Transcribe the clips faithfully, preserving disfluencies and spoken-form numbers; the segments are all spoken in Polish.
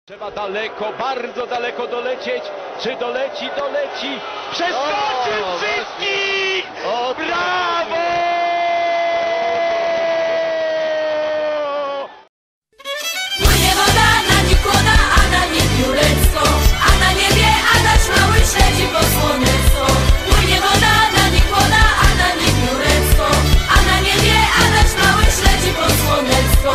Trzeba daleko, bardzo daleko dolecieć. Czy doleci? Doleci! Przeskoczył wszystkich! Brawo! Płynie woda, na nim kłoda, a na nim piórectwo, a na niebie Adaś mały śledzi posłonectwo. Płynie woda, na nim kłoda, a na nim piórectwo, a na niebie Adaś mały śledzi posłonectwo.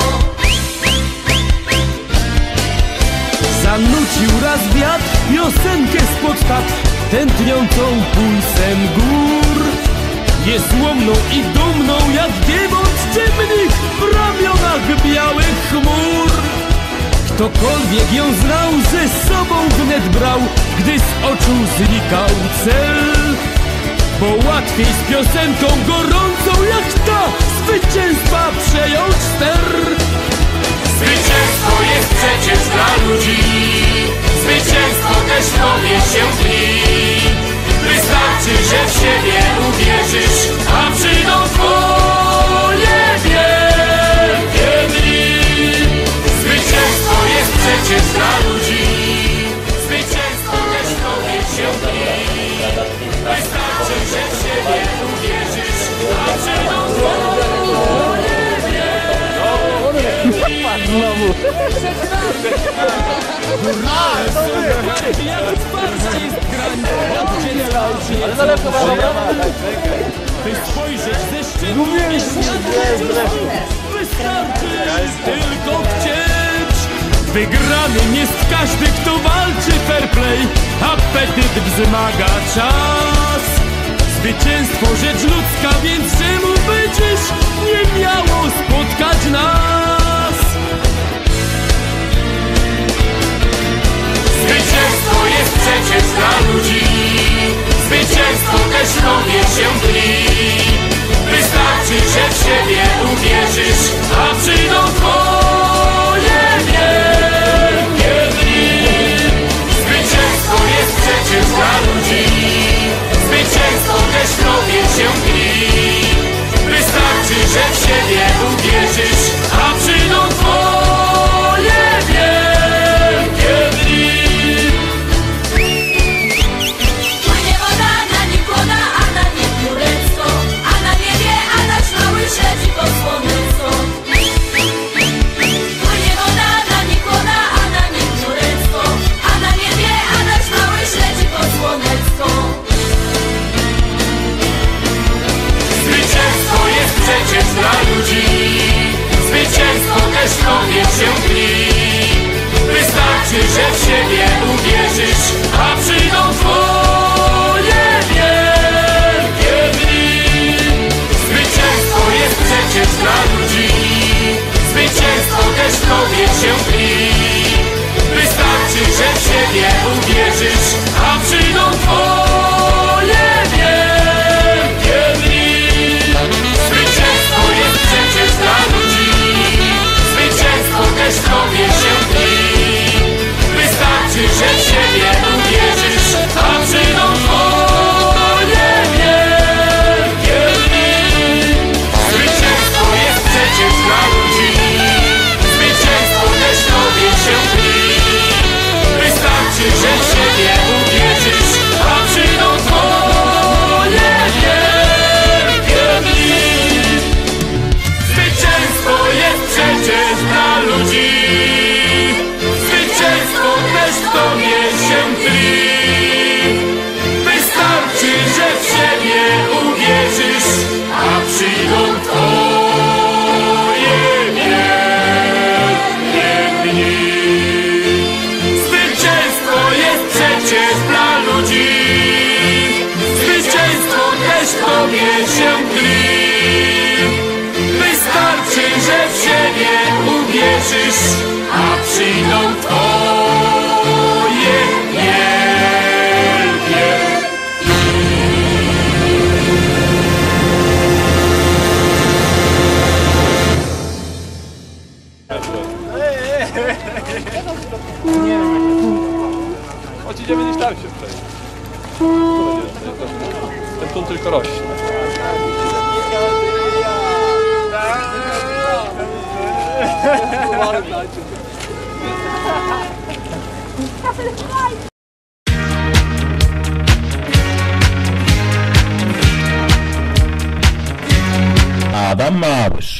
Zanucił raz wiatr piosenkę spod tat, tętniącą pulsem gór. Jest łomną i dumną jak giewont ciemnych w ramionach białych chmur. Ktokolwiek ją znał, ze sobą wnet brał, gdy z oczu znikał cel. Bo łatwiej z piosenką gorącą jak ta zwycięstwa przejąć ster. Zwycięstwo jest przecież dla ludzi, zwycięstwo też powie się dni. Wystarczy, że w siebie uwierzysz, a przyjdą twoje wielkie dni. Zwycięstwo jest przecież dla ludzi, zwycięstwo też powie się dni. Wystarczy, że w siebie uwierzysz, a przyjdą twoje Znowu. Ale daleko, by spojrzeć ze szczytu, wystarczy tylko chcieć. Wygranym jest każdy, kto walczy fair play, apetyt wzmaga czas. Zwycięstwo rzecz ludzka, więc czemu by dziś nie miało spotkać nas? Zwycięstwo jest przecież dla ludzi, zwycięstwo też powie się dni. Wystarczy, że w siebie uwierzysz, a przyjdą twoje wielkie dni. Zwycięstwo jest przecież dla ludzi, zwycięstwo też powie się dni. Wystarczy, że w siebie uwierzysz, a przyjdą twoje wielkie dni. Płynie woda, na nim kłoda, a na nim piórectwo, a na niebie Adaś mały śledzi posłonectwo. Płynie woda, na nim kłoda, a na nim piórectwo, a na niebie Adaś mały śledzi posłonectwo. Zwycięstwo jest przecież dla ludzi, zwycięstwo też powie się dni. Wystarczy, że w siebie uwierzysz, a przyjdą twoje wielkie dni. Zwycięstwo jest przecież dla ludzi, zwycięstwo też powie się dni. Wystarczy, że w siebie uwierzysz, a przyjdą twoje wielkie dni. Zwycięstwo jest przecież dla ludzi, zwycięstwo też powie się dni. Wystarczy, że w siebie uwierzysz, a przyjdą twoje wielkie dni. Zwycięstwo jest przecież dla ludzi, zwycięstwo też powie się dni. Wystarczy, że w siebie uwierzysz, a przyjdą twoje wielkie dni. Zwycięstwo jest przecież dla ludzi, zwycięstwo też tobie się tli. Wystarczy, że w siebie uwierzysz, a przyjdą twoje wielkie dni. Zwycięstwo jest przecież dla ludzi, zwycięstwo też tobie się tli. Wystarczy, że w siebie uwierzysz, a przyjdą twoje wielkie Chodź, idziemy gdzieś tam się przejść. Ten tun tylko rośnie. Adam Małysz.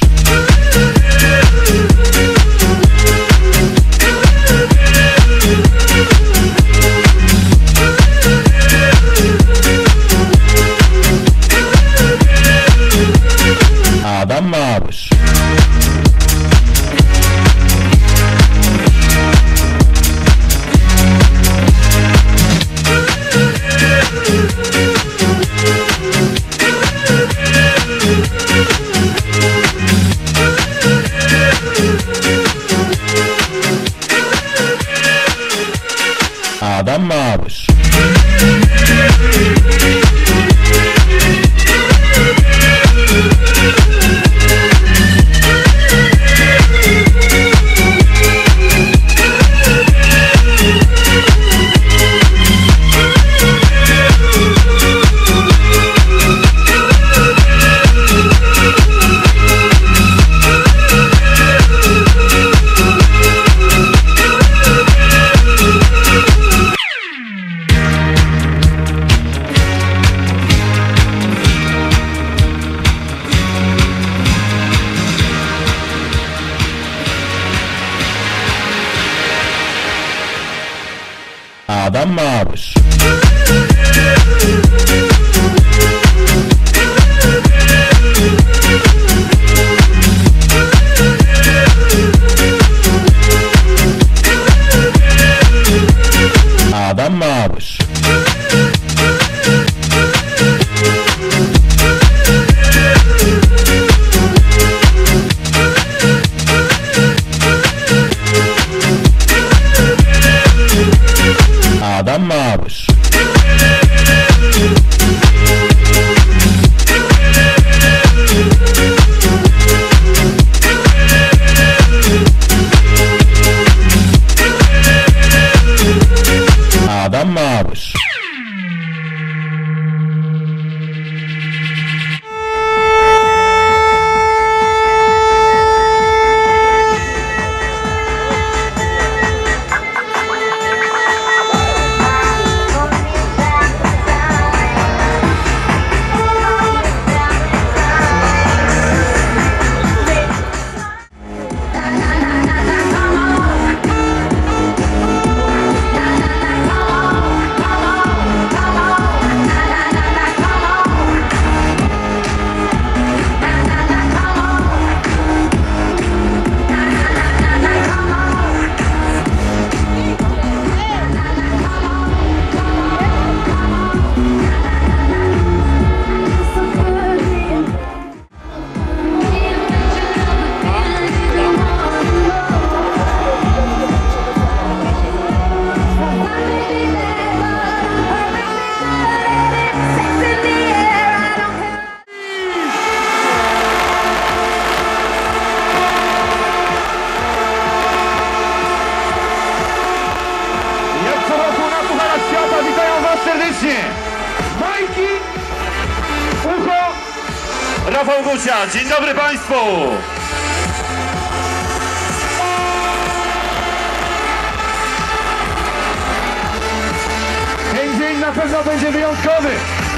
Adam Małysz. Adam Małysz. Adam Małysz. Adam Małysz. Adam Małysz. Adam Małysz. Majki, Ucho, Rafał Gucia. Dzień dobry Państwu! Ten dzień na pewno będzie wyjątkowy.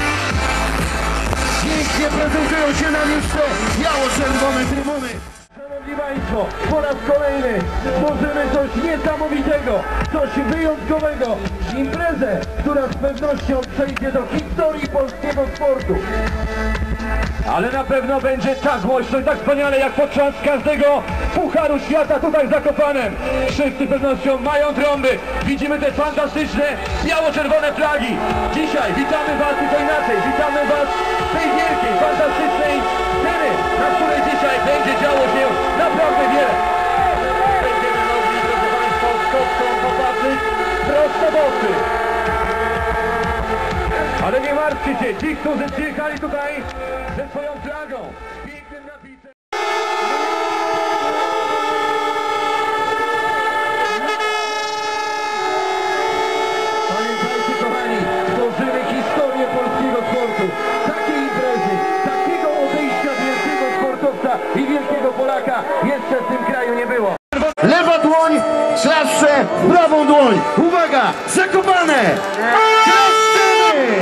Pięknie prezentują się na miejsce biało-czerwone trybuny. Szanowni Państwo, po raz kolejny tworzymy coś niesamowitego, coś wyjątkowego. Imprezę, która z pewnością przejdzie do historii polskiego sportu. Ale na pewno będzie tak głośno i tak wspaniale jak podczas każdego Pucharu Świata tutaj w Zakopanem. Wszyscy z pewnością mają trąby. Widzimy te fantastyczne biało-czerwone flagi. Dzisiaj witamy Was tylko inaczej. Witamy Was w tej wielkiej, fantastycznej sceny, na której dzisiaj będzie działo się naprawdę wiele. Będziemy mogli, drodzy Państwo, z kostką popatrzeć prosto w oczy. Ale nie martwcie się, ci, którzy przyjechali tutaj ze swoją flagą, pięknym napisem. Pamiętajcie, kochani, tworzymy historię polskiego sportu. Takiej imprezy, takiego odejścia wielkiego sportowca i wielkiego Polaka jeszcze w tym kraju nie było. Lewa dłoń, klaszcze, prawą dłoń. Uwaga, Zakopane! Klaszczemy!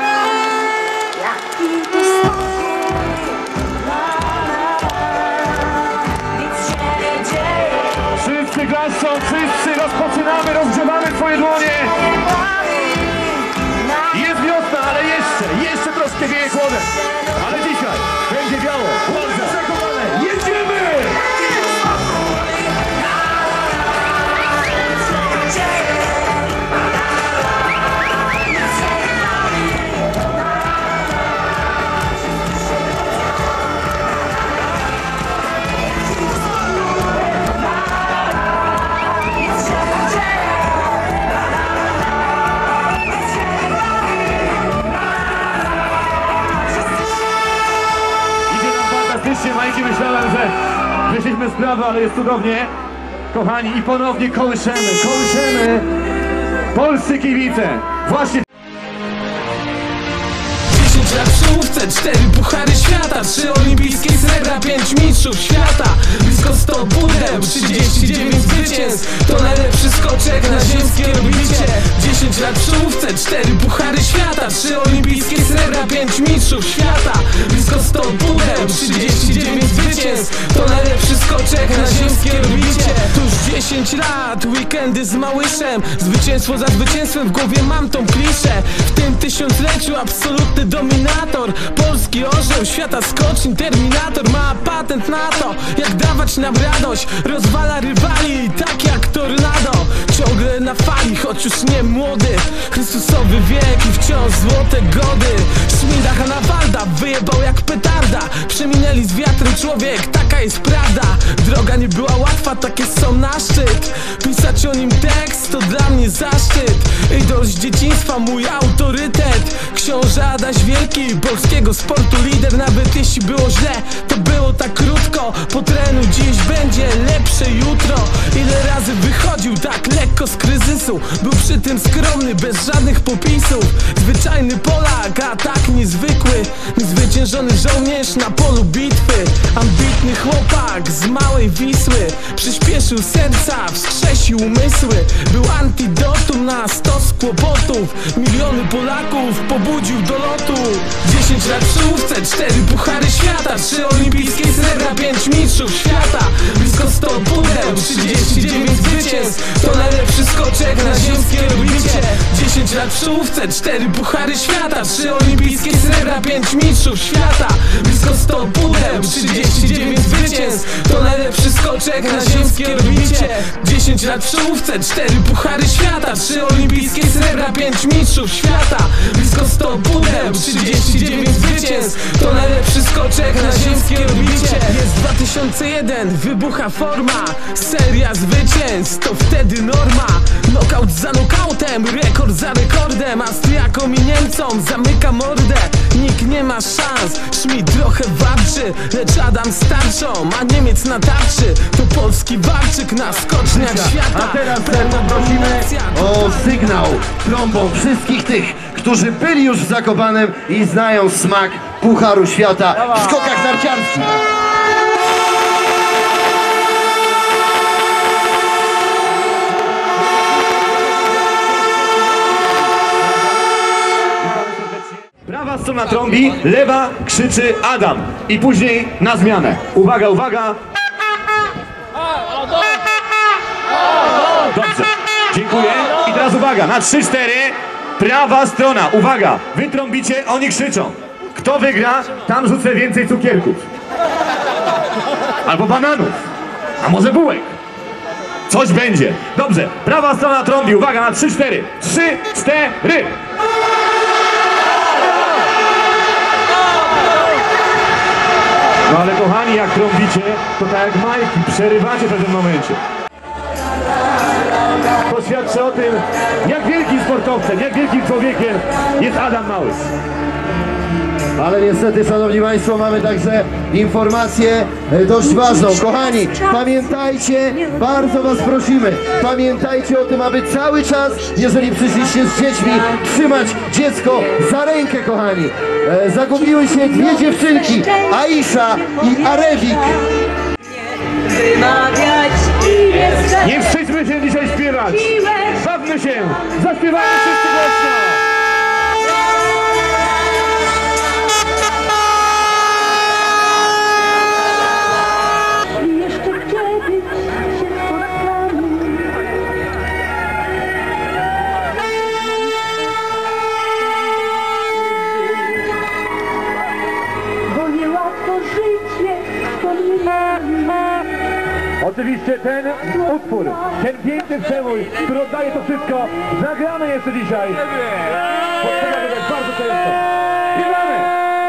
Wszyscy klaszczą, wszyscy rozpoczynamy, rozgrzewamy twoje dłonie. Jest wiosna, ale jeszcze, jeszcze troszkę wieje chłodem. Ale dzisiaj będzie biało. Uwaga, Zakopane, jedziemy! Majki, myślałem, że wyszliśmy z prawa, ale jest cudownie. Kochani, i ponownie kołyszemy, kołyszemy polscy kibice. Właśnie dziesięć lat w czołówce, cztery puchary świata, trzy olimpijskie srebra, pięć mistrzów świata, blisko sto pudeł, trzydzieści dziewięć zwycięstw, to najlepszy skoczek na ziemskie orbicie. dziesięć lat w czołówce, cztery puchary świata, trzy olimpijskie srebra, pięć mistrzów świata, blisko sto pudeł, trzydzieści dziewięć zwycięstw, to najlepszy skoczek na ziemskie orbicie. Tuż dziesięć lat, weekendy z Małyszem, zwycięstwo za zwycięstwem, w głowie mam tą kliszę. W tym tysiącleciu absolutny dominator, polski orzeł, świata skoczni, terminator. Ma patent na to, jak dawać nam radość, rozwala rywali, tak jak tornado. Ciągle na fali, choć już nie młody, Chrystusowy wiek i wciąż złote gody. Szmida Hanawalda wyjebał jak petarda, przeminęli z wiatrem człowiek, taka jest prawda. Droga nie była łatwa, takie są na szczyt, pisać o nim tekst to dla mnie zaszczyt. Idol z dzieciństwa, mój autorytet, książę Adaś Wielki, polskiego sportu lider. Nawet jeśli było źle, to było tak krótko, po trenu dziś będzie lepsze jutro. Ile razy wychodził tak lekko z kryzysu, był przy tym skromny, bez żadnych popisów. Zwyczajny Polak, a tak niezwykły, niezwyciężony żołnierz na polu bitwy. Ambitny chłopak z małej Wisły, przyspieszył serca, wskrzesił umysły. Był antidotum na stos kłopotów, miliony Polaków pobudził do lotu. dziesięć lat w czołówce, cztery puchary świata, trzy olimpijskie srebra, pięć mistrzów świata, blisko sto pudeł, trzydzieści dziewięć zwycięstw, to najlepszy skoczek na ziemskie orbicie. dziesięć lat w czołówce, cztery puchary świata, trzy olimpijskie srebra, pięć mistrzów świata, blisko sto pudeł, trzydzieści dziewięć zwycięstw, to najlepszy skoczek na ziemskie orbicie. dziesięć lat w czołówce, cztery puchary świata, trzy olimpijskie srebra, pięć mistrzów świata, blisko sto pudeł, trzydzieści dziewięć zwycięstw, to najlepszy skoczek na ziemskie orbicie. Jest dwa tysiące jeden, wybucha forma, seria zwycięstw, to wtedy norma. Knockout za knockoutem, rekord za rekordem, Austriakom i Niemcom zamyka mordę. Nikt nie ma szans, Schmidt trochę walczy, lecz Adam starczą, a Niemiec na tarczy. To polski walczyk na skoczniach świata. A teraz prosimy o sygnał trąbą wszystkich tych, którzy byli już w Zakopanem i znają smak Pucharu Świata w skokach narciarskich. Prawa strona trąbi, lewa krzyczy Adam i później na zmianę. Uwaga, uwaga! Dobrze, dziękuję. I teraz uwaga, na trzy cztery, prawa strona, uwaga, wy trąbicie, oni krzyczą. Kto wygra, tam rzucę więcej cukierków. Albo bananów, a może bułek. Coś będzie. Dobrze, prawa strona trąbi, uwaga, na trzy cztery. trzy cztery. No ale kochani, jak trąbicie, to tak jak majki, przerywacie w pewnym momencie. To świadczy o tym, jak wielkim sportowcem, jak wielkim człowiekiem jest Adam Małys. Ale niestety, szanowni państwo, mamy także informację dość ważną. Kochani, pamiętajcie, bardzo was prosimy, pamiętajcie o tym, aby cały czas, jeżeli przyszliście z dziećmi, trzymać dziecko za rękę, kochani. E, zagubiły się dwie dziewczynki, Aisza i Arewik. Wymawiać Nie wstydźmy się dzisiaj śpiewać. Bawmy się. Zaśpiewamy wszyscy głośno. Oczywiście ten utwór, ten piękny przemój, który oddaje to wszystko, zagramy jeszcze dzisiaj. Potrzeba wygrać bardzo często. Śpiewamy!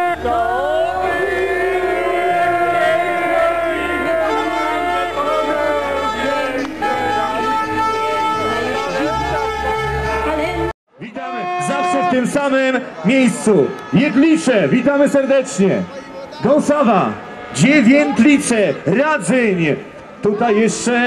Witamy zawsze w tym samym miejscu. Jedlicze, witamy serdecznie. Gąsawa, Dziewiętlice, Radzyń. Tutaj jeszcze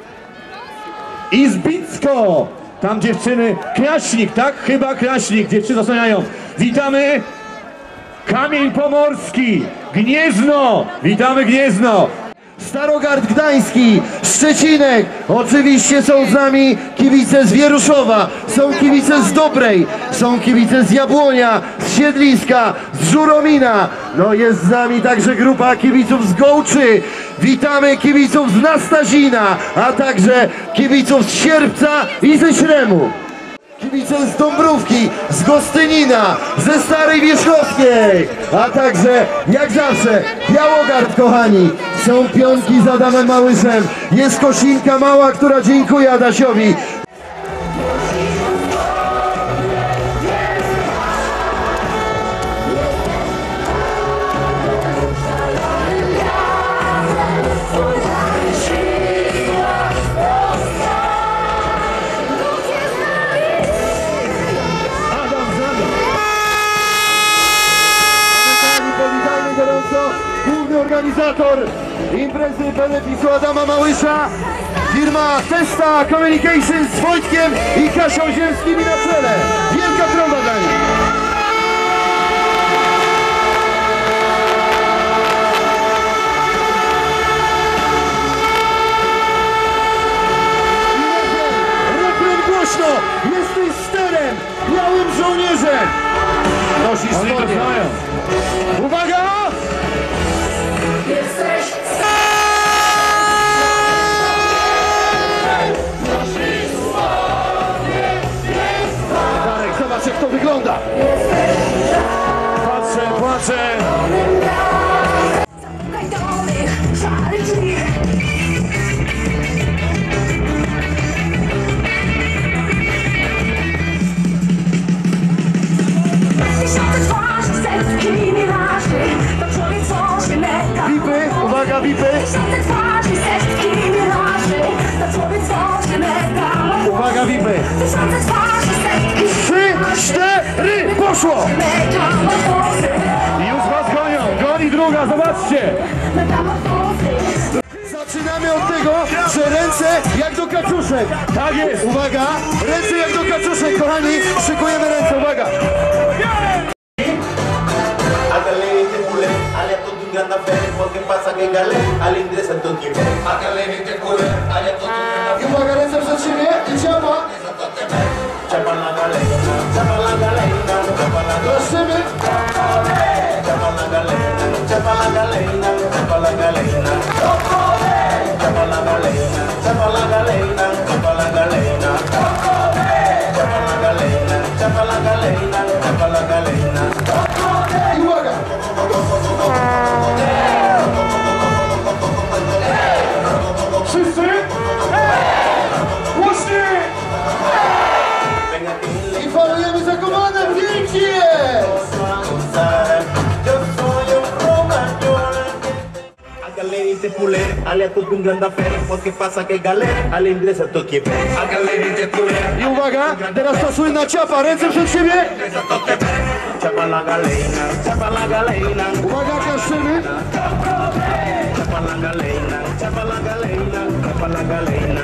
Izbicko. Tam dziewczyny, Kraśnik, tak? Chyba Kraśnik, dziewczyny zasłaniają. Witamy Kamień Pomorski, Gniezno. Witamy Gniezno. Starogard Gdański, Szczecinek, oczywiście są z nami kibice z Wieruszowa, są kibice z Dobrej, są kibice z Jabłonia, z Siedliska, z Żuromina, no jest z nami także grupa kibiców z Gołczy, witamy kibiców z Nastazina, a także kibiców z Sierpca i ze Śremu. Kibice z Dąbrówki, z Gostynina, ze Starej Wierzchowskiej, a także, jak zawsze, Białogard, kochani. Są pionki z Adamem Małyszem, jest Kosinka Mała, która dziękuję Adasiowi. Główny organizator imprezy beneficu Adama Małysza, firma Testa Communications z Wojtkiem i Kasią Ziemskimi na czele. Wielka trąba dla nich. Refren głośno, jesteś sterem, białym żołnierzem. Nosisz to znają. Uwaga! Jesteś Darek, zobacz jak to wygląda. Patrzę, patrzę. Vipy, uwaga, vipy. Uwaga, vipy. Trzy, cztery, poszło! Już was gonią, goni druga, zobaczcie! Zaczynamy od tego, że ręce jak do kaczuszek. Tak jest, uwaga, ręce jak do kaczuszek, kochani, szykujemy ręce, uwaga! Gran affare, porque pasa que gale al ingreso en tu equipo. Hágale gente cule, allá todo tu I uwaga, ręce przed siebie i ciała. Chapa la galena, chapa la galena, chapa la Prosimy. chapa la galena, chapa la galena, chapa la galena. Chapa la galena, chapa la galena, chapa la galena. Chapa la galena, chapa la galena, chapa la galena. I uwaga. Wszyscy? Głośniej! I falujemy za komanem, pięknie jest! Hágale y te pule, ale todo un gran affare, porque pasa que gale al ingreso a tu equipo. Hágale y te pule. I uwaga, teraz ta słynna ciapa, ręce przed siebie! Chapa la galena, chapa la galena. Uwaga, kaszczymy! Chapa la galena, chapa la galena, chapa la galena.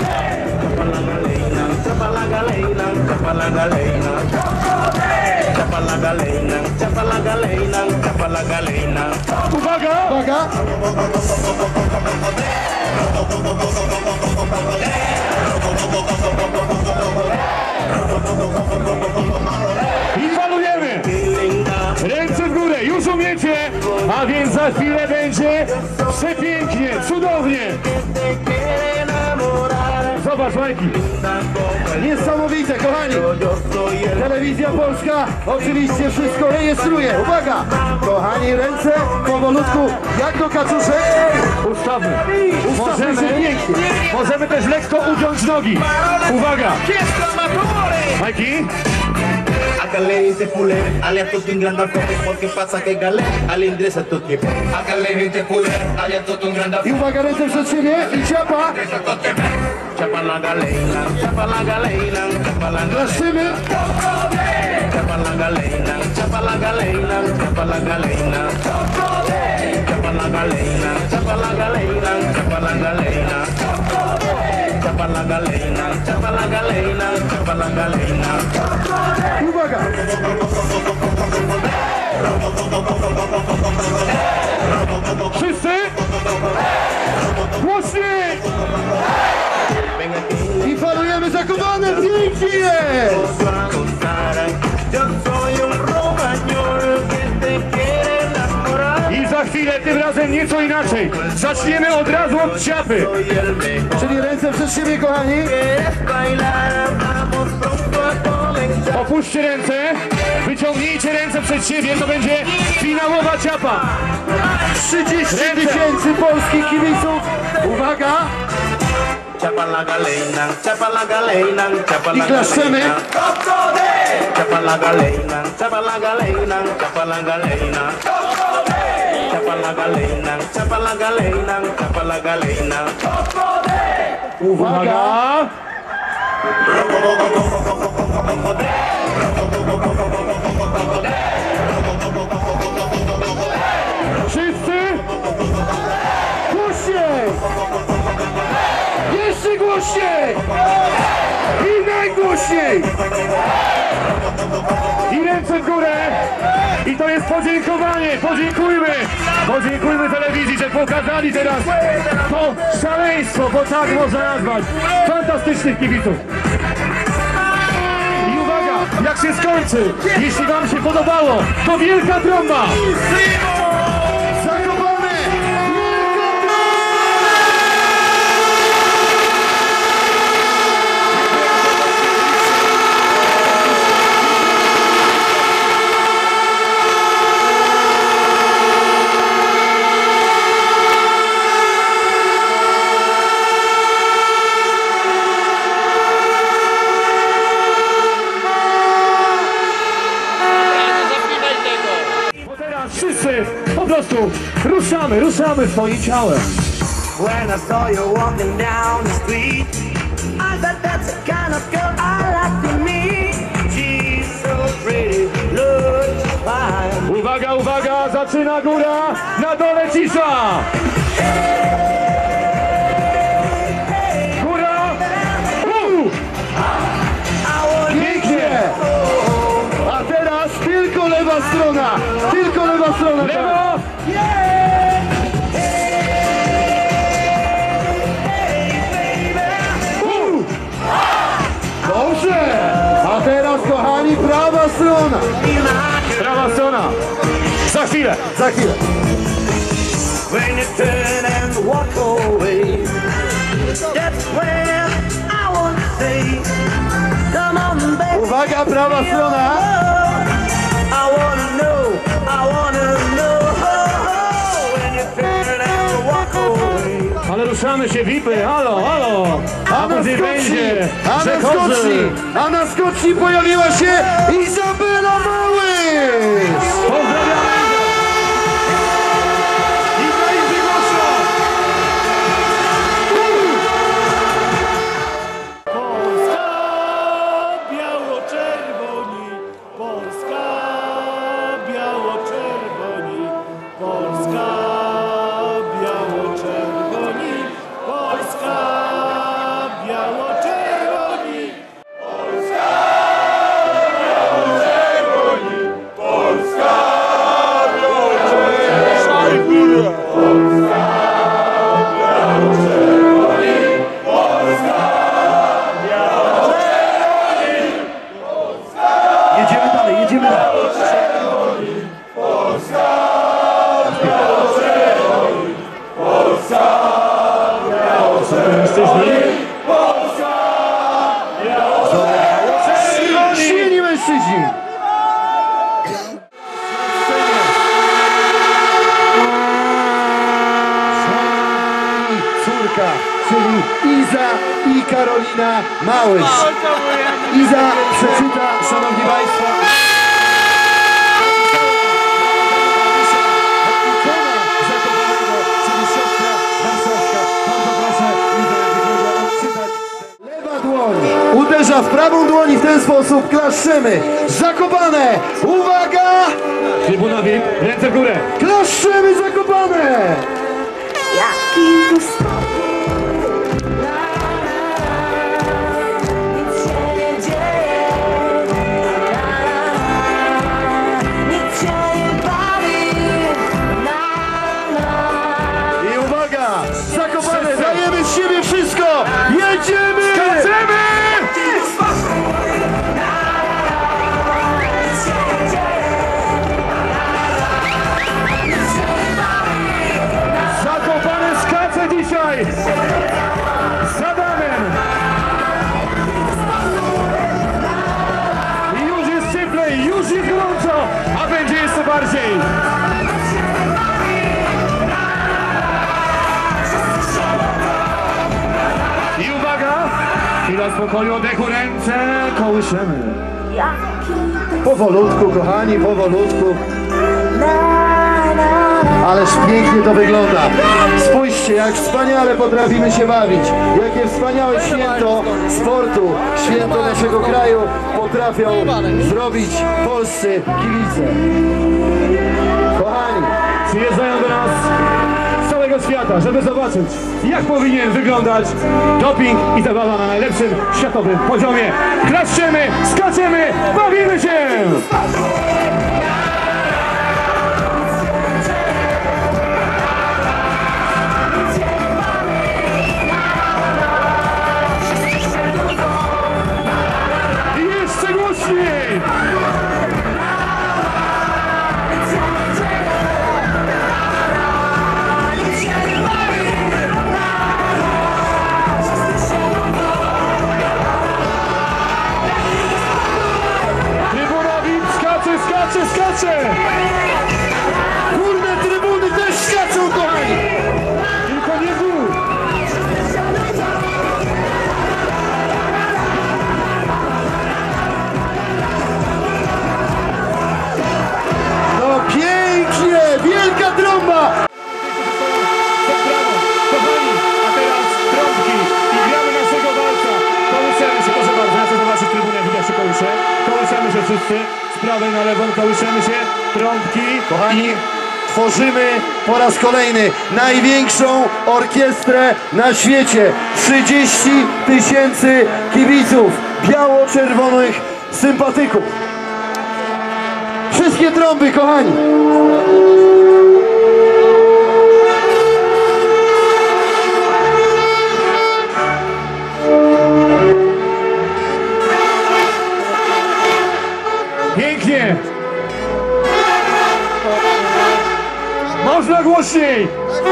Chapa la galena, chapa la galena, chapa la galena. Chapa chapa la galena, chapa la galena, chapa la galena. Uwaga! Uwaga! I falujemy! Ręce w górę, już umiecie! A więc za chwilę będzie przepięknie, cudownie! Zobacz, Majki! Niesamowite, kochani! Telewizja Polska oczywiście wszystko rejestruje. Uwaga! Kochani, ręce powolutku, jak do kaczuszek. Ustawmy. Możemy, pięknie. Możemy też lekko ugiąć nogi. Uwaga! Majki? Hágale ese pulé, ale a todo un gran alfoque, porque pasa que galé, ale ingresa tu tiempo. Hágale ese pulé, ale a todo un gran I uwaga, ręce przed siebie i ciapa. chapa la galena, chapa la galena, chapa la Raszymy. chapa la galena, chapa la galena, chapa la galena. Chapa la galena, chapa la galena, chapa la galena. Chapa la galena, chapa la galena, chapa la galena. Uwaga! Wszyscy? Głośniej! I falujemy zakowane, pięknie jest! Yo soy un romagnol que te quiere enamorar. I za chwilę, tym razem nieco inaczej. Zaczniemy od razu od ciapy. Czyli ręce przed siebie, kochani. ¿Quieres bailar? Vamos pronto a comenzar. Opuśćcie ręce, wyciągnijcie ręce przed siebie, to będzie finałowa ciapa. trzydzieści tysięcy polskich kibiców. Uwaga! Chapa la galena, chapa la galena, chapa I la klaszczemy. galena. Chapa la galena, chapa la galena, chapa la galena. Chapa la galena, chapa la galena, chapa la galena. Uwaga! Wszyscy? Głośniej! Jeszcze głośniej! I najgłośniej! I ręce w górę! I to jest podziękowanie! Podziękujmy! Podziękujmy telewizji, że pokazali teraz to szaleństwo, bo tak można nazwać fantastycznych kibiców. I uwaga, jak się skończy, jeśli wam się podobało, to wielka trąba! Zakopane! Wszyscy po prostu ruszamy, ruszamy swoim ciałem. When I saw you walking down the street, I thought that's the kind of girl I like to meet. She's so pretty, looks fine. Uwaga, uwaga, zaczyna góra, na dole cisza. Góra, u! Pięknie. A teraz tylko lewa strona, tylko lewa strona. Lewo! U! Dobrze! A teraz, kochani, prawa strona. Prawa strona. Za chwilę, za chwilę. When you turn and walk away, that's where I want to say, come on, baby. Uwaga, prawa strona. I wanna know, I wanna know, when you turn and walk away. Ale ruszamy się, V I P-y, halo, halo. A na skoczni, a na skoczni, a na skoczni pojawiła się Izabela Małysz. Pozdrawiamy. mężczyźni. Córka, czyli Iza i Karolina Małysz. Iza przeczyta, szanowni państwo. Ikona Zakopanego, czyli siostra warszawska. Bardzo proszę, Iza, jak odczytać. Lewa dłoń uderza w prawą dłoń i w ten sposób klaszczymy. Zakopane! Uwaga! Trybuna V I P, ręce w górę. Klaszczymy Zakopane! Jaki tu spokój, nic się nie dzieje, nic się nie bawi, I uwaga! Zakopane! Dajemy z siebie wszystko! Jedziemy! Skaczemy! Zakopane skacze dzisiaj! Z Adamem! I już jest cieplej, już jest gorąco, a będzie jeszcze bardziej! I uwaga! Chwila spokoju, oddechu, ręce kołyszemy. Powolutku, kochani, powolutku. Ależ pięknie to wygląda. Spójrzcie, jak wspaniale potrafimy się bawić. Jakie wspaniałe święto sportu, święto naszego kraju potrafią zrobić polscy kibice. Kochani, Przyjeżdżają do nas z całego świata, żeby zobaczyć, jak powinien wyglądać doping i zabawa na najlepszym światowym poziomie. Klaszczymy, skaczemy, bawimy się! I jeszcze głośniej! Trybuna V I P skacze, skacze, skacze! górne trybuny też skaczą, kochani! Tylko nie gór! No pięknie! Wielka trąba! Kochani, a teraz trąbki i gramy naszego walca. Kołyszemy się, proszę bardzo, ja chcę zobaczyć trybunę, jak widać się kołysze. Kołyszemy się wszyscy, z prawej na lewą, kołyszemy się, trąbki. Kochani, tworzymy po raz kolejny największą orkiestrę na świecie. trzydzieści tysięcy kibiców, biało-czerwonych sympatyków. Wszystkie trąby, kochani! Pięknie! Można głośniej!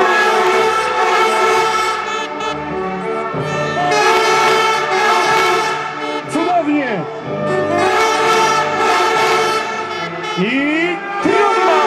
Cudownie! I trąba!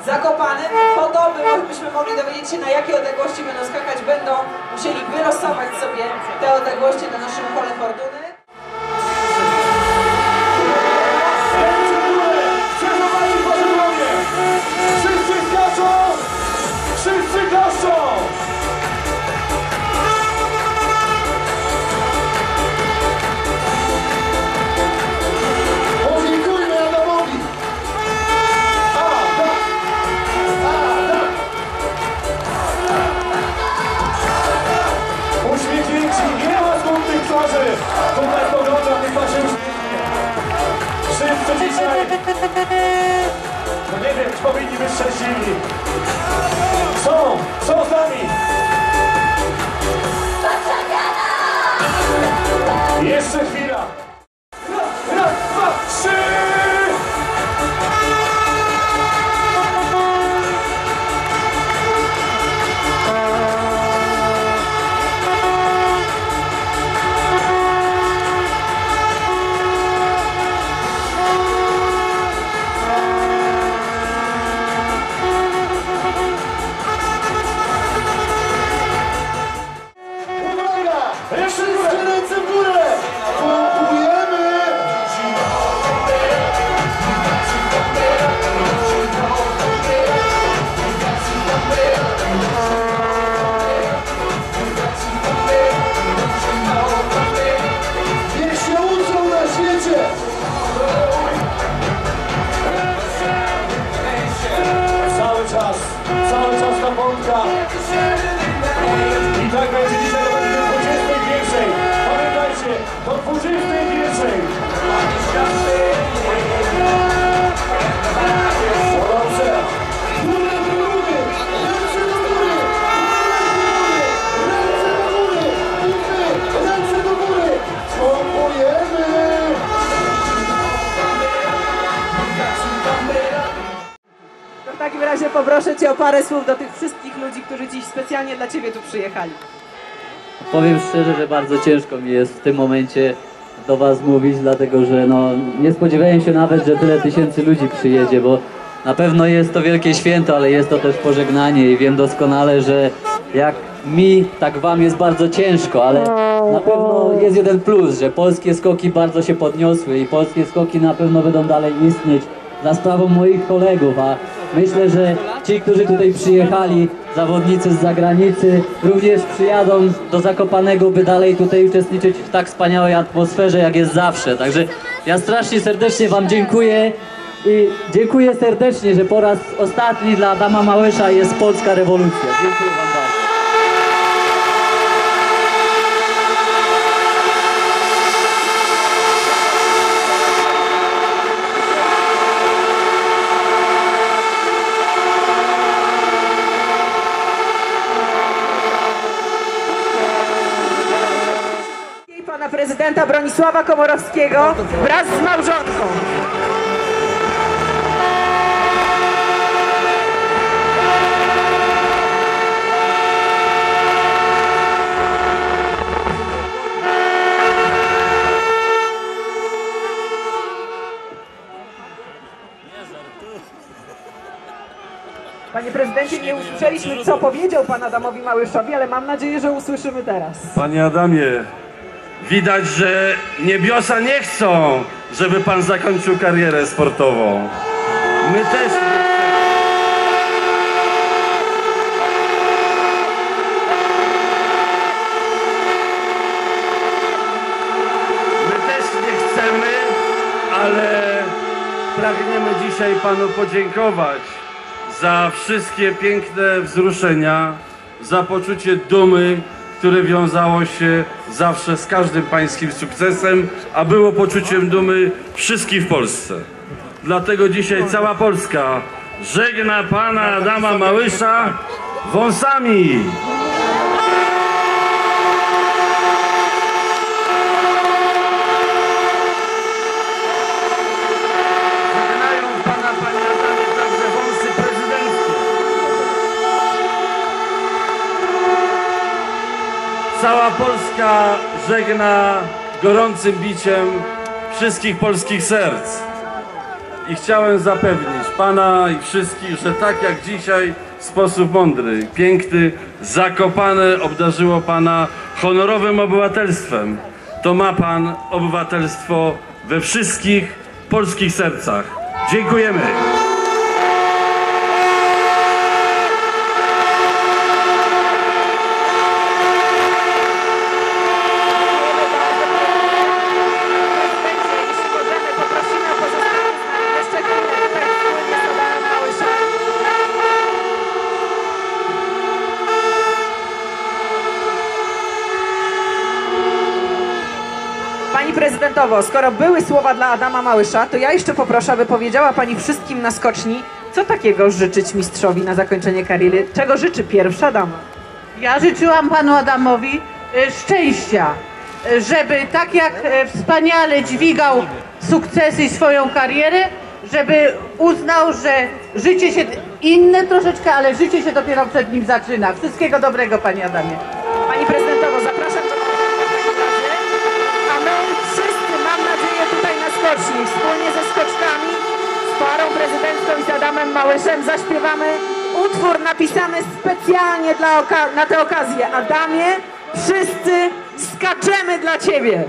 Zakopanem. Po to, byśmy mogli dowiedzieć się, na jakie odległości będą skakać, będą musieli wylosować sobie te odległości na naszym kole fortuny. Wszyscy skaczą! Wszyscy klaszczą! Podziękujmy Adamowi! A, tak! A, tak! Uśmiechnięci, nie ma smutnych twarzy! Tutaj poglądam, niech pan się uśmiechnie! Wszyscy dzisiaj... No nie wiem, czy powinni być szczęśliwi. Są, są z nami. Jeszcze chwila. Raz, raz, dwa, trzy. Wszystkie ręce w górę! Pompujemy! Niech się uczą na świecie! Cały czas, cały czas ta pątka! I tak będzie dzisiaj do dwudziestej pierwszej. Pamiętajcie, do dwudziestej pierwszej. Dobrze. Górę do góry, ręce do góry, ręce do góry, ręce do góry. Pompujemy. W takim razie poproszę Cię o parę słów do tych wszystkich ludzi, którzy dziś specjalnie dla Ciebie tu przyjechali. Powiem szczerze, że bardzo ciężko mi jest w tym momencie do Was mówić, dlatego że no, nie spodziewałem się nawet, że tyle tysięcy ludzi przyjedzie, bo na pewno jest to wielkie święto, ale jest to też pożegnanie i wiem doskonale, że jak mi, tak Wam jest bardzo ciężko, ale na pewno jest jeden plus, że polskie skoki bardzo się podniosły i polskie skoki na pewno będą dalej istnieć za sprawą moich kolegów, a myślę, że ci, którzy tutaj przyjechali, zawodnicy z zagranicy, również przyjadą do Zakopanego, by dalej tutaj uczestniczyć w tak wspaniałej atmosferze, jak jest zawsze. Także ja strasznie serdecznie Wam dziękuję i dziękuję serdecznie, że po raz ostatni dla Adama Małysza jest polska rewolucja. Dziękuję Wam bardzo. Pana prezydenta Bronisława Komorowskiego wraz z małżonką. Panie prezydencie, nie usłyszeliśmy, co powiedział pan Adamowi Małyszowi, ale mam nadzieję, że usłyszymy teraz. Panie Adamie, widać, że niebiosa nie chcą, żeby pan zakończył karierę sportową. My też nie chcemy. My też nie chcemy, ale pragniemy dzisiaj panu podziękować za wszystkie piękne wzruszenia, za poczucie dumy, które wiązało się zawsze z każdym pańskim sukcesem, a było poczuciem dumy wszystkich w Polsce. Dlatego dzisiaj cała Polska żegna pana Adama Małysza wąsami. Żegnają pana, panie Adamie, także wąsy prezydenckie. Cała Polska żegna gorącym biciem wszystkich polskich serc. i chciałem zapewnić Pana i wszystkich, że tak jak dzisiaj w sposób mądry, piękny, Zakopane obdarzyło Pana honorowym obywatelstwem, to ma Pan obywatelstwo we wszystkich polskich sercach. Dziękujemy. Pani prezydentowo, skoro były słowa dla Adama Małysza, to ja jeszcze poproszę, aby powiedziała Pani wszystkim na skoczni, co takiego życzyć mistrzowi na zakończenie kariery? Czego życzy pierwsza dama? Ja życzyłam Panu Adamowi e, szczęścia, e, żeby tak jak e, wspaniale dźwigał sukcesy i swoją karierę, żeby uznał, że życie się inne troszeczkę, ale życie się dopiero przed nim zaczyna. Wszystkiego dobrego, Panie Adamie. Pani prezydentowo, zapraszam do a my wszyscy, mam nadzieję, tutaj na skoczni, wspólnie ze skoczkami, z parą prezydencką i z Adamem Małyszem zaśpiewamy utwór napisany specjalnie dla oka- na tę okazję. Adamie, wszyscy skaczemy dla Ciebie.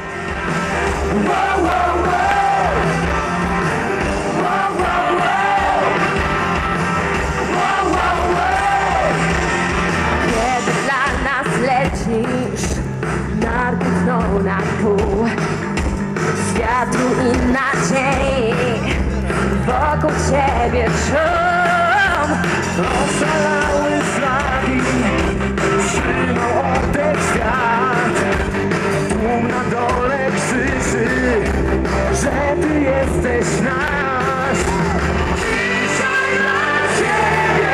Kiedy dla nas lecisz, narty tną na pół światu i nadziei, wokół ciebie szum. Oszalały flagi, trzymał oddech świat. Tłum na dole krzyczy, że Ty jesteś nasz. Dzisiaj dla Ciebie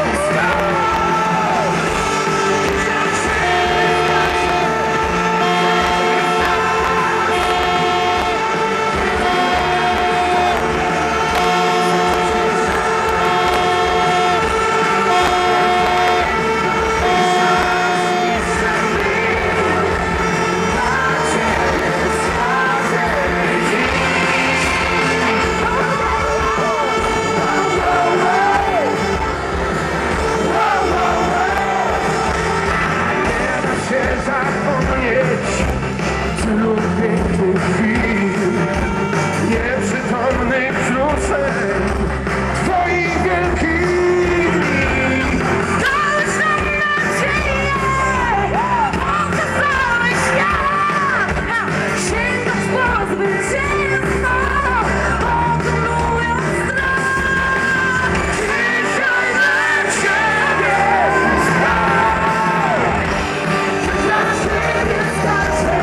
tylu pięknych chwil, nieprzytomnych wzruszeń Twoich wielkich dni. Dałeś nam nadzieję, pokazałeś świat, sięgasz po zwycięstwo, pokonując strach. Dzisiaj dla Ciebie skak, dla Ciebie skaczę.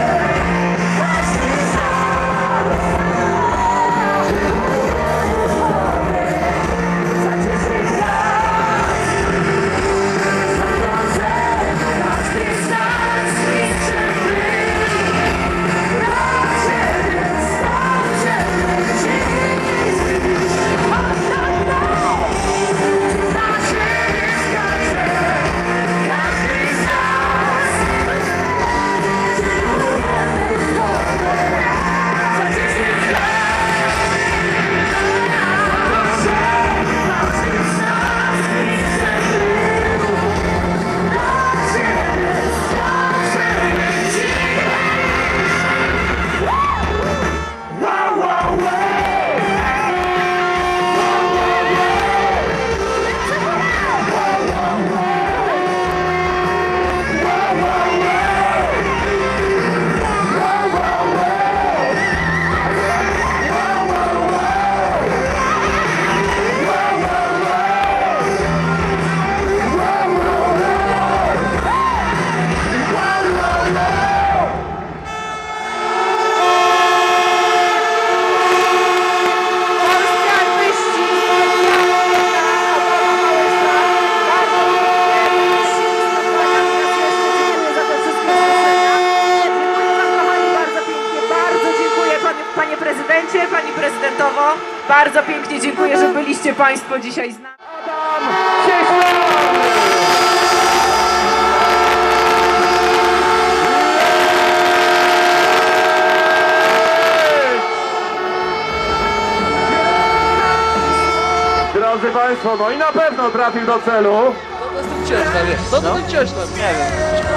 Panie prezydencie, pani prezydentowo, bardzo pięknie dziękuję, że byliście Państwo dzisiaj z nami. Adam Cieślak! drodzy Państwo, no i na pewno trafił do celu. To jest tu ciężko, wiesz? To tu ciężko, nie wiem.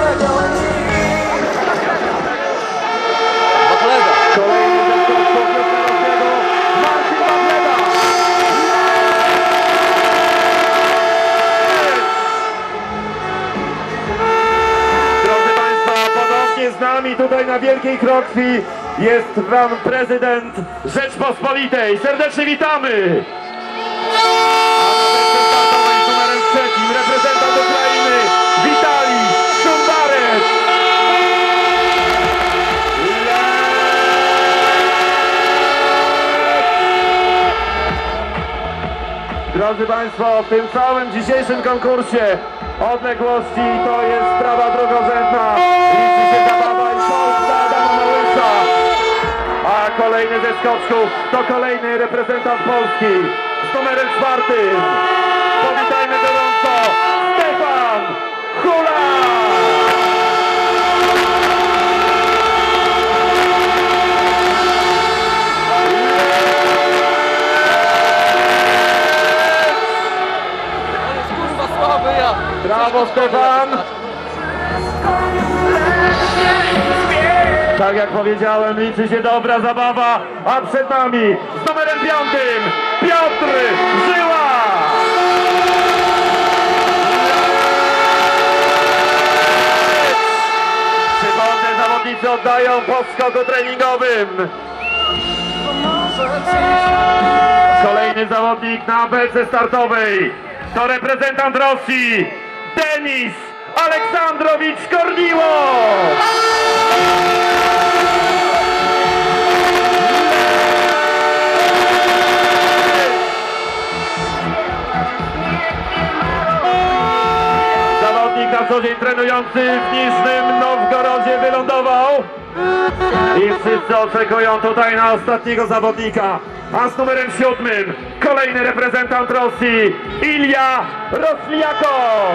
Batleda. Kolejny zeskok Piotrowskiego, Marcin Batleda. Drodzy Państwo, podobnie z nami tutaj na Wielkiej Krokwi jest Pan Prezydent Rzeczpospolitej. Serdecznie witamy! A na startowej z numerem trzecim reprezentant Ukrainy Witalij Szumbarek. Drodzy Państwo, w tym całym dzisiejszym konkursie odległości to jest sprawa drugorzędna. Liczy się zabawa i Polska Adama Małysza. A kolejny ze skoczków to kolejny reprezentant Polski z numerem czwartym. Powitajmy gorąco Stefan Hula! Brawo Stefan! Tak jak powiedziałem, liczy się dobra zabawa, a przed nami z numerem piątym Piotr Żyła! Przypomnę, zawodnicy oddają po skoku treningowym. Kolejny zawodnik na belce startowej to reprezentant Rosji Denis Aleksandrowicz Korniło! Zawodnik na co dzień trenujący w Niżnym Nowgorodzie wylądował i wszyscy oczekują tutaj na ostatniego zawodnika. A z numerem siódmym kolejny reprezentant Rosji Ilja Rosliakow.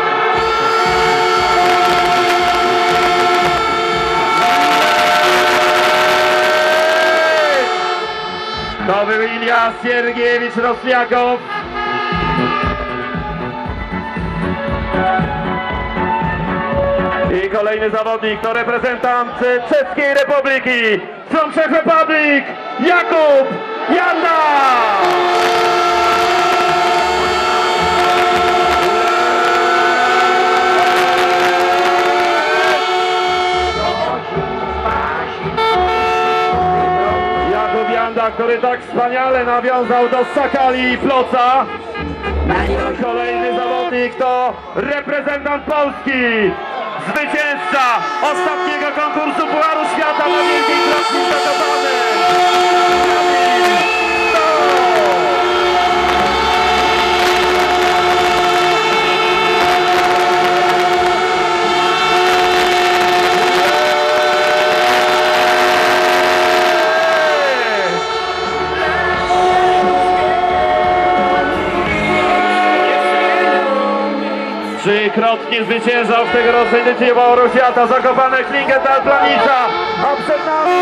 To był Ilja Siergiewicz Rosliakow. I kolejny zawodnik to reprezentant Czeskiej Republiki from Czech Republic Jakub Janda! Jakub Janda, który tak wspaniale nawiązał do Sakali i Ploca. Kolejny zawodnik to reprezentant Polski, zwycięzca ostatniego konkursu Pucharu Świata na Wielkiej Krokwi w Zakopanem. Trzykrotnie zwyciężał w tegorocznej edycji Pucharu Świata Zakopane Klingenthal Planica, a przed nami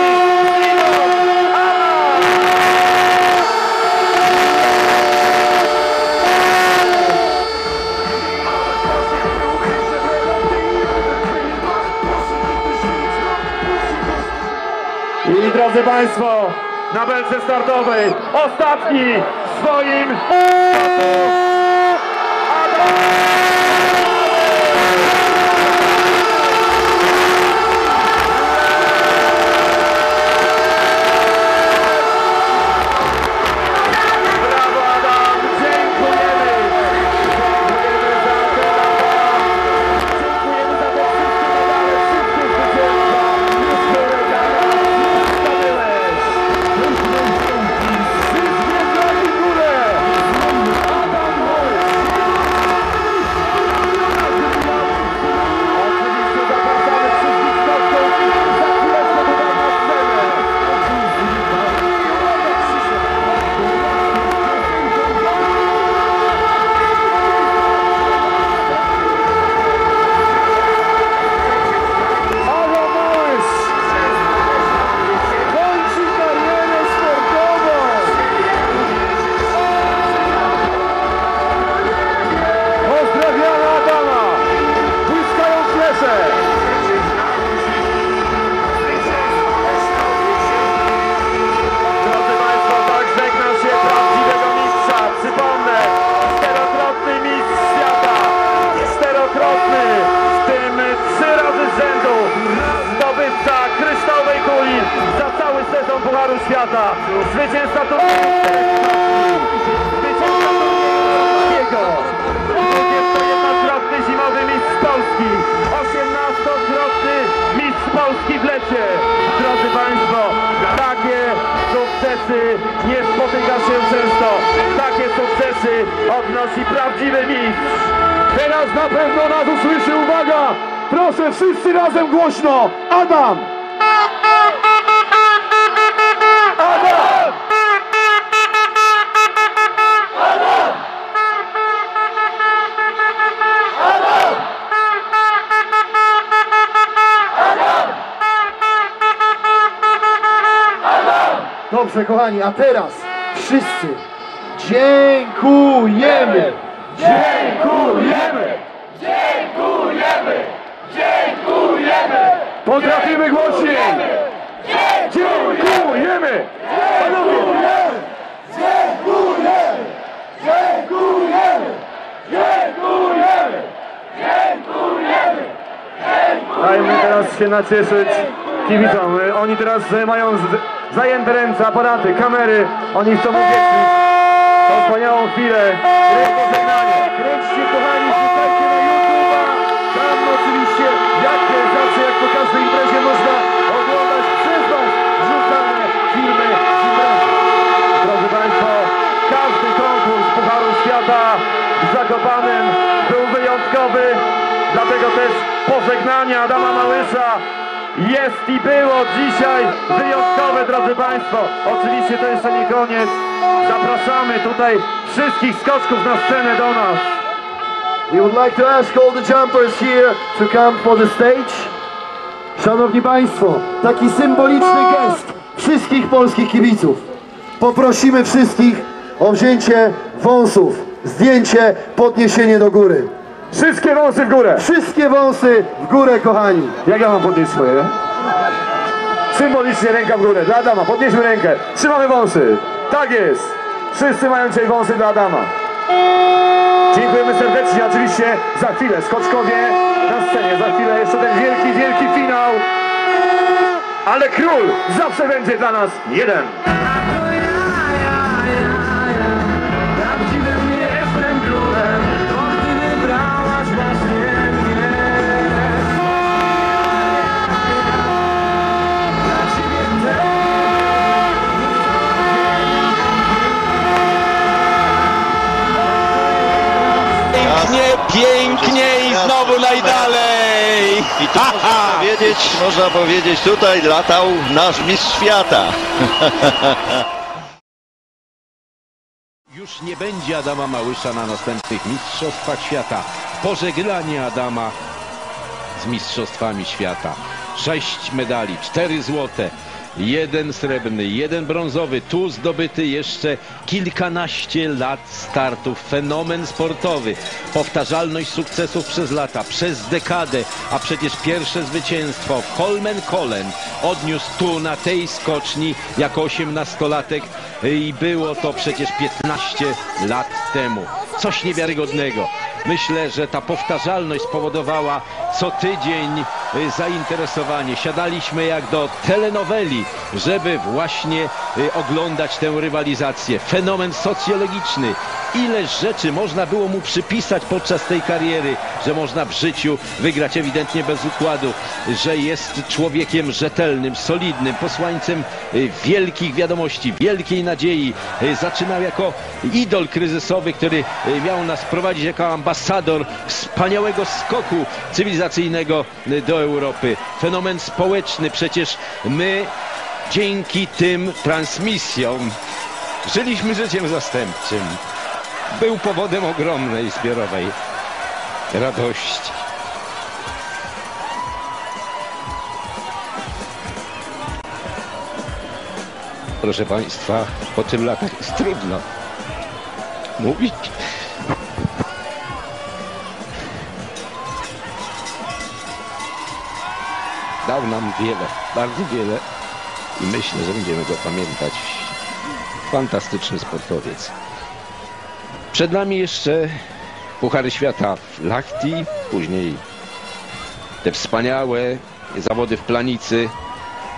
I drodzy Państwo, na belce startowej ostatni w swoim Adam sezon Pucharu Świata. Zwycięzca turnieju. Zwycięzca turnieju. dwudziestojednokrotny zimowy mistrz Polski. osiemnastokrotny mistrz Polski w lecie. Drodzy Państwo, takie sukcesy nie spotyka się często. Takie sukcesy odnosi prawdziwy mistrz. Teraz na pewno nas usłyszy, uwaga! Proszę wszyscy razem głośno! Adam! Adam! Adam! Adam! Adam! Dobrze, kochani, a teraz wszyscy dziękujemy! Dziękujemy! Dziękujemy! Dziękujemy! Potrafimy głośniej! Dziękujemy! Panowie! Dziękujemy! Dziękujemy! Dziękujemy! Dziękujemy! Dajmy teraz się nacieszyć kibicom. Oni teraz mają zajęte ręce, aparaty, kamery. Oni chcą uwiecznić tą wspaniałą chwilę. Pożegnanie. Kręćcie, kochani, wrzucajcie na YouTube'a. Tam oczywiście, jak zawsze, jak po każdej imprezie, można oglądać przez was wrzucane filmy z imprezy. Drodzy Państwo, każdy konkurs Pucharu Świata w Zakopanem był wyjątkowy. Dlatego też pożegnanie Adama Małysza jest i było dzisiaj wyjątkowe, drodzy Państwo. Oczywiście to jeszcze nie koniec. Zapraszamy tutaj wszystkich skoczków na scenę do nas. We would like to ask all the jumpers here to come for the stage. Szanowni Państwo, taki symboliczny gest wszystkich polskich kibiców. Poprosimy wszystkich o wzięcie wąsów, zdjęcie, podniesienie do góry. Wszystkie wąsy w górę! Wszystkie wąsy w górę, kochani. Jak ja mam podnieść swoje? Symbolicznie ręka w górę. Dla Adama, podnieśmy rękę. Trzymamy wąsy. Tak jest. Wszyscy mają dzisiaj wąsy dla Adama. Dziękujemy serdecznie. Oczywiście za chwilę skoczkowie na scenie. Za chwilę jeszcze ten wielki, wielki finał. Ale król zawsze będzie dla nas jeden. Pięknie, pięknie i znowu najdalej! I tu można powiedzieć, można powiedzieć, tutaj latał nasz mistrz świata. Już nie będzie Adama Małysza na następnych Mistrzostwach Świata. Pożegnanie Adama z Mistrzostwami Świata. Sześć medali, cztery złote, jeden srebrny, jeden brązowy. Tu zdobyty jeszcze kilkanaście lat startów. Fenomen sportowy. Powtarzalność sukcesów przez lata, przez dekadę, a przecież pierwsze zwycięstwo w Holmenkollen odniósł tu na tej skoczni jako osiemnastolatek i było to przecież piętnaście lat temu. Coś niewiarygodnego. Myślę, że ta powtarzalność spowodowała co tydzień zainteresowanie. Siadaliśmy jak do telenoweli, żeby właśnie oglądać tę rywalizację. Fenomen socjologiczny. Ile rzeczy można było mu przypisać podczas tej kariery, że można w życiu wygrać ewidentnie bez układu, że jest człowiekiem rzetelnym, solidnym, posłańcem wielkich wiadomości, wielkiej nadziei. Zaczynał jako idol kryzysowy, który miał nas prowadzić jako ambasador wspaniałego skoku cywilizacyjnego do Europy. Fenomen społeczny, przecież my dzięki tym transmisjom żyliśmy życiem zastępczym. Był powodem ogromnej zbiorowej radości. Proszę Państwa, po tym latach jest trudno mówić. Dał nam wiele, bardzo wiele i myślę, że będziemy go pamiętać. Fantastyczny sportowiec. Przed nami jeszcze Puchary Świata w Lahti, później te wspaniałe zawody w Planicy,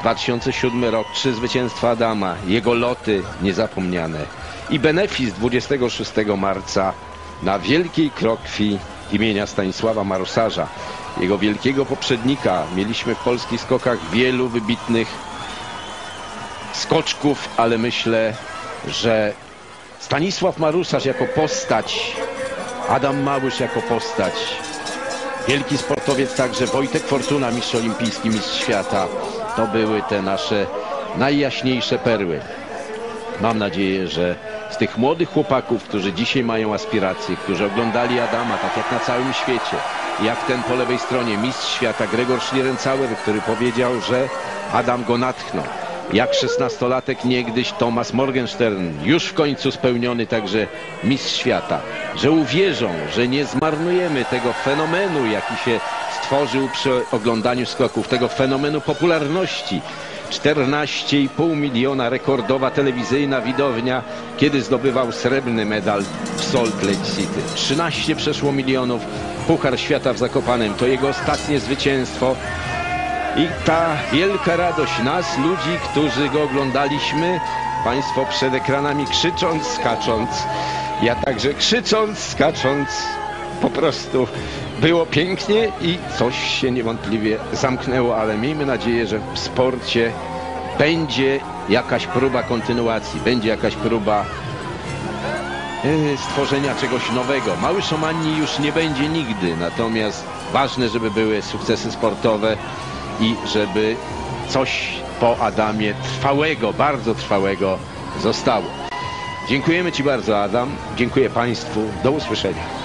dwa tysiące siódmy rok, trzy zwycięstwa Adama, jego loty niezapomniane i benefis dwudziestego szóstego marca na Wielkiej Krokwi imienia Stanisława Marusarza, jego wielkiego poprzednika. Mieliśmy w polskich skokach wielu wybitnych skoczków, ale myślę, że Stanisław Marusarz jako postać, Adam Małysz jako postać, wielki sportowiec także Wojtek Fortuna, mistrz olimpijski, mistrz świata, to były te nasze najjaśniejsze perły. Mam nadzieję, że z tych młodych chłopaków, którzy dzisiaj mają aspiracje, którzy oglądali Adama, tak jak na całym świecie, jak ten po lewej stronie mistrz świata Gregor Schlierenzauer, który powiedział, że Adam go natchnął. Jak szesnastolatek niegdyś Thomas Morgenstern, już w końcu spełniony także mistrz świata, że uwierzą, że nie zmarnujemy tego fenomenu, jaki się stworzył przy oglądaniu skoków, tego fenomenu popularności. czternaście i pół miliona rekordowa telewizyjna widownia, kiedy zdobywał srebrny medal w Salt Lake City. trzynaście przeszło milionów, Puchar Świata w Zakopanem, to jego ostatnie zwycięstwo. I ta wielka radość nas, ludzi, którzy go oglądaliśmy, Państwo przed ekranami krzycząc, skacząc, ja także krzycząc, skacząc, po prostu było pięknie i coś się niewątpliwie zamknęło, ale miejmy nadzieję, że w sporcie będzie jakaś próba kontynuacji, będzie jakaś próba yy, stworzenia czegoś nowego. Małyszomanii już nie będzie nigdy, natomiast ważne, żeby były sukcesy sportowe i żeby coś po Adamie trwałego, bardzo trwałego zostało. Dziękujemy Ci bardzo, Adam. Dziękuję Państwu. Do usłyszenia.